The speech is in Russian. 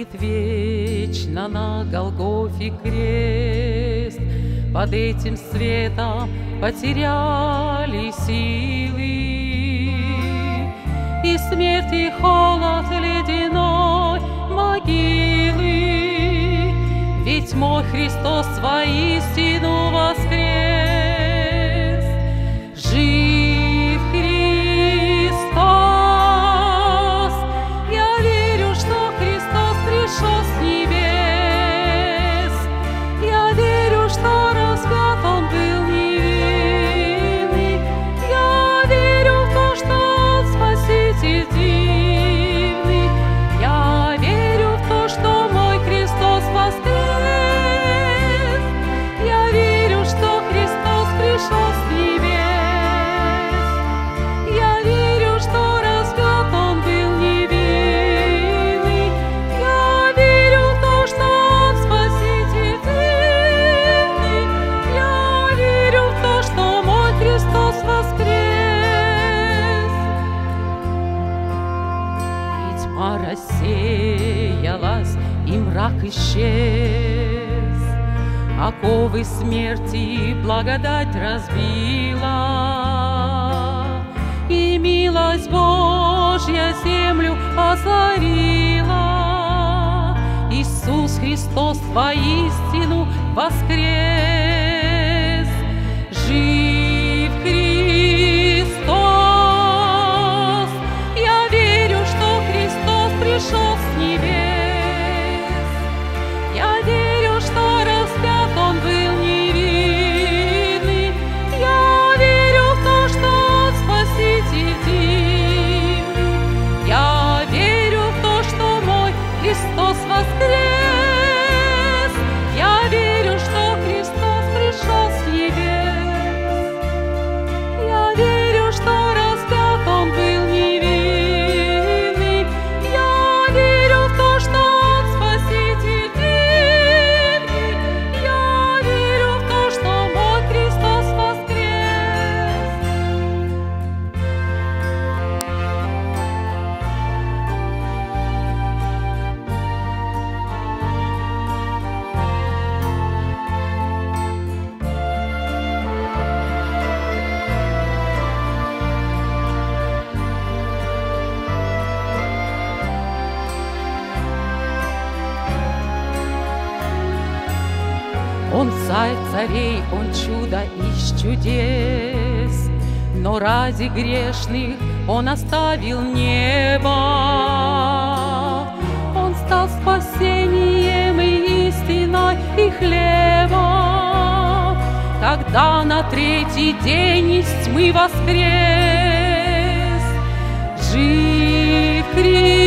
Висит вечно на Голгофе крест, под этим светом потеряли силы, и смерть, и холод ледяной могилы. Ведь мой Христос воистину воскрес, жив Христос. Я верю, что Христос пришел с небес, я верю, что распят Он был невинный, я верю в то, что Он Спаситель дивный, я верю в то, что мой Христос воскрес, я верю, что Христос пришел с небес, я верю, что распят Он был невинный, я верю в то, что Он Спаситель дивный, я верю в то, что мой Христос воскрес. И тьма рассеялась, и мрак исчез, оковы смерти благодать разбила, и милость Божья землю озарила. Иисус Христос воистину воскрес, жив Христос. Я верю, что Христос пришел с небес, я верю, что распят Он был невинный, я верю в то, что Он Спаситель дивный, я верю в то, что мой Христос воскрес, я верю, что Христос пришел с небес, я верю, что распят Он был невинный, я верю в то, что Он Спаситель дивный, я верю в то, что мой Христос воскрес. Он царь царей, Он чудо из чудес, но ради грешных Он оставил небо. Он стал спасением и истиной, и хлебом, когда на третий день из тьмы воскрес, жив Христос.